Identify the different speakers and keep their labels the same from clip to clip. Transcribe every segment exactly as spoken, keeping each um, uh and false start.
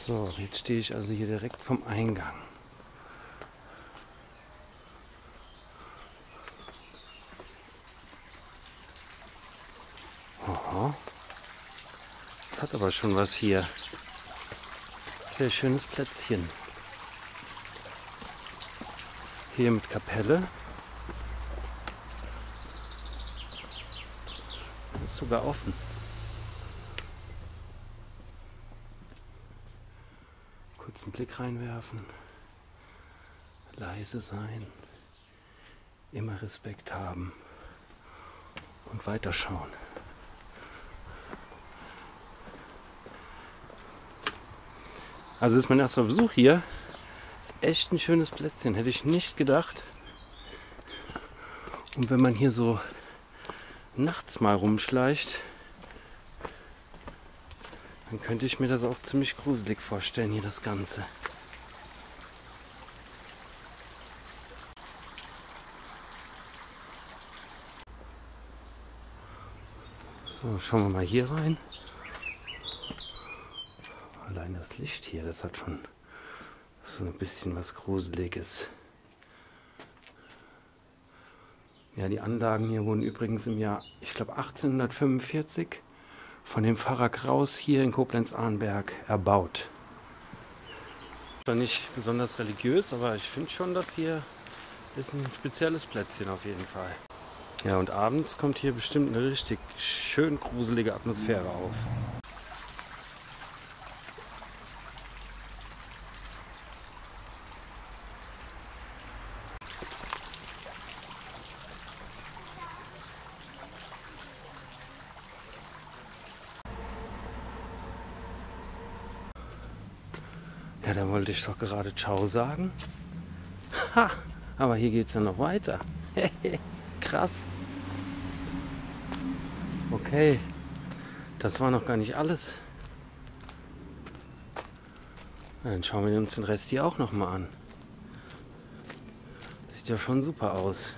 Speaker 1: So, jetzt stehe ich also hier direkt vom Eingang. Aha. Das hat aber schon was hier. Sehr schönes Plätzchen. Hier mit Kapelle. Ist sogar offen. Kurz einen Blick reinwerfen. Leise sein. Immer Respekt haben. Und weiterschauen. Also das ist mein erster Besuch hier. Ist echt ein schönes Plätzchen. Hätte ich nicht gedacht. Und wenn man hier so nachts mal rumschleicht, dann könnte ich mir das auch ziemlich gruselig vorstellen, hier das Ganze. So, schauen wir mal hier rein. Allein das Licht hier, das hat schon so ein bisschen was Gruseliges. Ja, die Anlagen hier wurden übrigens im Jahr, ich glaube achtzehnhundertfünfundvierzig von dem Pfarrer Kraus hier in Koblenz-Arnberg erbaut. Zwar nicht besonders religiös, aber ich finde schon, das hier ist ein spezielles Plätzchen auf jeden Fall. Ja, und abends kommt hier bestimmt eine richtig schön gruselige Atmosphäre auf. Ja, da wollte ich doch gerade Ciao sagen. Ha, aber hier geht es ja noch weiter. Krass. Okay, das war noch gar nicht alles. Dann schauen wir uns den Rest hier auch noch mal an. Sieht ja schon super aus.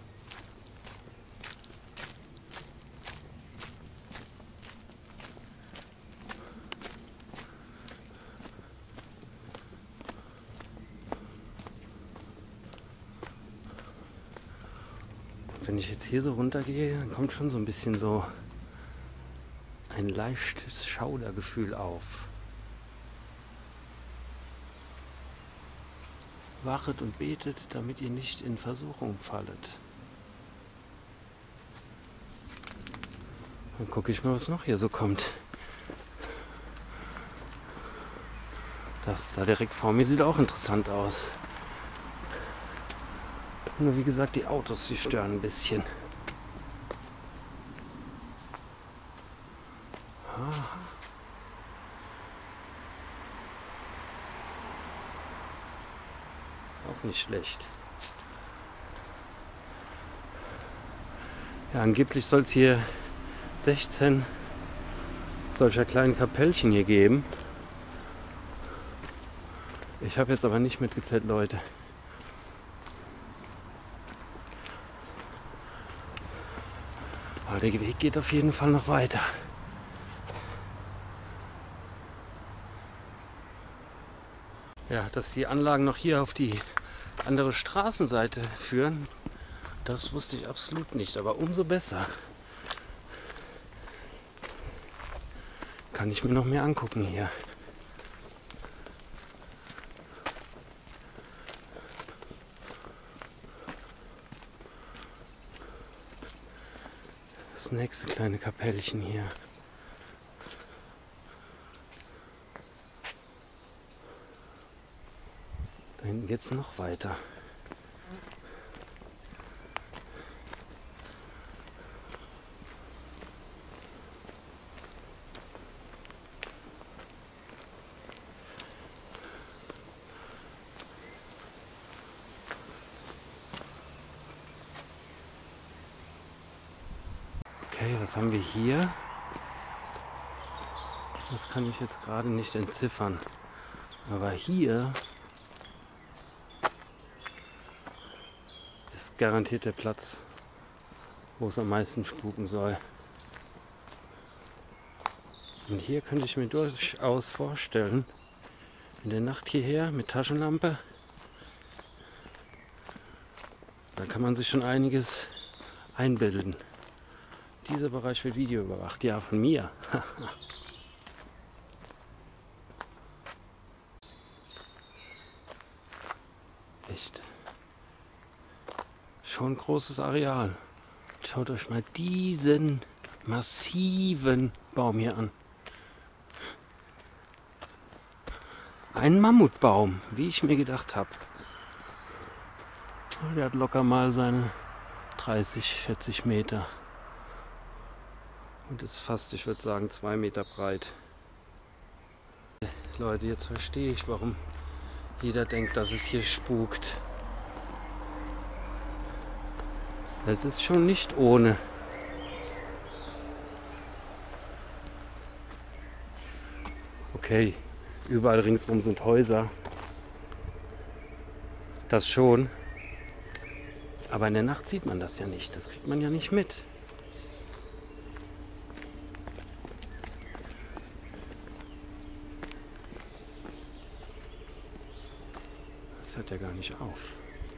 Speaker 1: Wenn ich jetzt hier so runter gehe, dann kommt schon so ein bisschen so ein leichtes Schaudergefühl auf. Wachet und betet, damit ihr nicht in Versuchung fallet. Dann gucke ich mal, was noch hier so kommt. Das da direkt vor mir sieht auch interessant aus. Nur wie gesagt, die Autos, die stören ein bisschen. Aha. Auch nicht schlecht. Ja, angeblich soll es hier sechzehn solcher kleinen Kapellchen hier geben. Ich habe jetzt aber nicht mitgezählt, Leute. Aber der Weg geht auf jeden Fall noch weiter. Ja, dass die Anlagen noch hier auf die andere Straßenseite führen, das wusste ich absolut nicht. Aber umso besser. Kann ich mir noch mehr angucken hier. Das nächste kleine Kapellchen hier. Da hinten geht es noch weiter. Okay, was haben wir hier? Das kann ich jetzt gerade nicht entziffern. Aber hier ist garantiert der Platz, wo es am meisten spuken soll. Und hier könnte ich mir durchaus vorstellen, in der Nacht hierher mit Taschenlampe. Da kann man sich schon einiges einbilden. Dieser Bereich wird videoüberwacht. Ja, von mir. Echt. Schon ein großes Areal. Schaut euch mal diesen massiven Baum hier an. Ein Mammutbaum, wie ich mir gedacht habe. Der hat locker mal seine dreißig, vierzig Meter. Und ist fast, ich würde sagen, zwei Meter breit. Leute, jetzt verstehe ich, warum jeder denkt, dass es hier spukt. Es ist schon nicht ohne. Okay, überall ringsrum sind Häuser. Das schon. Aber in der Nacht sieht man das ja nicht. Das kriegt man ja nicht mit. Das hört ja gar nicht auf.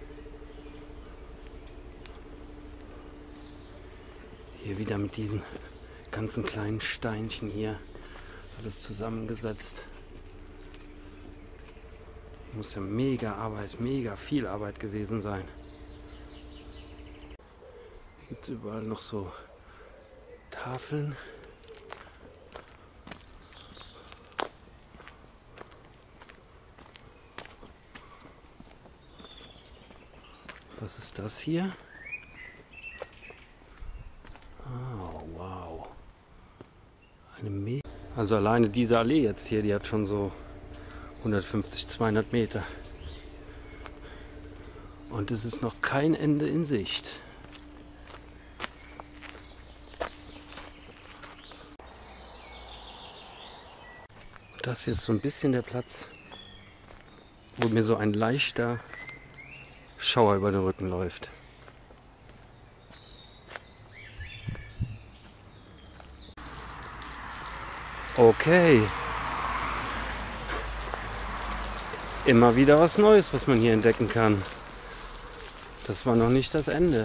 Speaker 1: Hier wieder mit diesen ganzen kleinen Steinchen hier. Alles zusammengesetzt. Muss ja mega Arbeit, mega viel Arbeit gewesen sein. Hier gibt es überall noch so Tafeln. Was ist das hier? Oh, wow. Eine Me also alleine diese Allee jetzt hier, die hat schon so hundertfünfzig, zweihundert Meter. Und es ist noch kein Ende in Sicht. Das hier ist so ein bisschen der Platz, wo mir so ein leichter Schauer über den Rücken läuft. Okay. Immer wieder was Neues, was man hier entdecken kann. Das war noch nicht das Ende.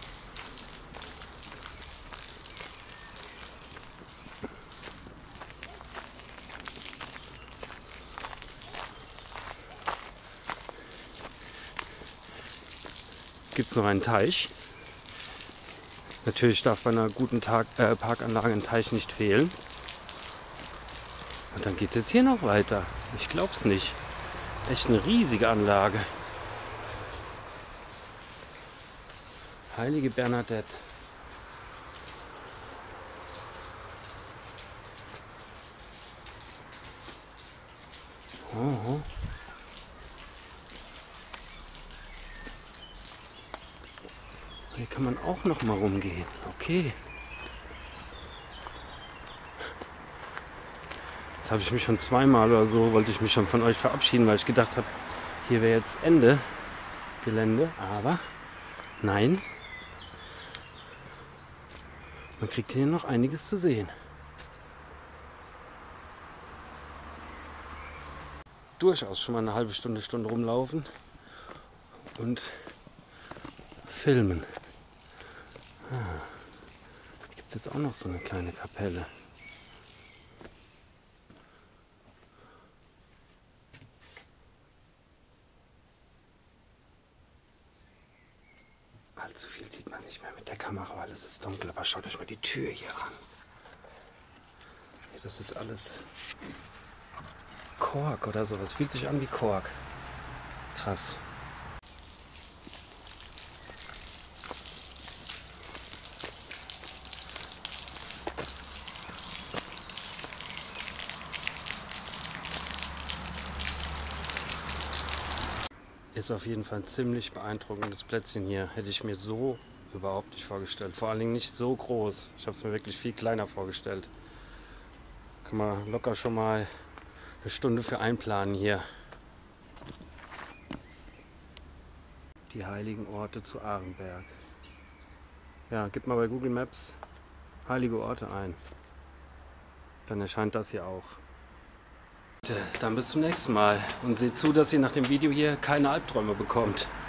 Speaker 1: Gibt es noch einen Teich? Natürlich darf bei einer guten Tag, äh, Parkanlage ein Teich nicht fehlen. Und dann geht es jetzt hier noch weiter. Ich glaube es nicht. Echt eine riesige Anlage. Heilige Bernadette. Oh. Hier kann man auch noch mal rumgehen. Okay. Jetzt habe ich mich schon zweimal oder so, wollte ich mich schon von euch verabschieden, weil ich gedacht habe, hier wäre jetzt Ende Gelände. Aber nein. Man kriegt hier noch einiges zu sehen. Durchaus schon mal eine halbe Stunde, Stunde rumlaufen und filmen. Ah, hier gibt es jetzt auch noch so eine kleine Kapelle. Allzu viel sieht man nicht mehr mit der Kamera, weil es ist dunkel. Aber schaut euch mal die Tür hier an. Das ist alles Kork oder sowas. Fühlt sich an wie Kork. Krass. Ist auf jeden Fall ein ziemlich beeindruckendes Plätzchen hier. Hätte ich mir so überhaupt nicht vorgestellt. Vor allen Dingen nicht so groß. Ich habe es mir wirklich viel kleiner vorgestellt. Kann man locker schon mal eine Stunde für einplanen hier. Die heiligen Orte zu Arenberg. Ja, gib mal bei Google Maps heilige Orte ein. Dann erscheint das hier auch. Leute, dann bis zum nächsten Mal. Und seht zu, dass ihr nach dem Video hier keine Albträume bekommt.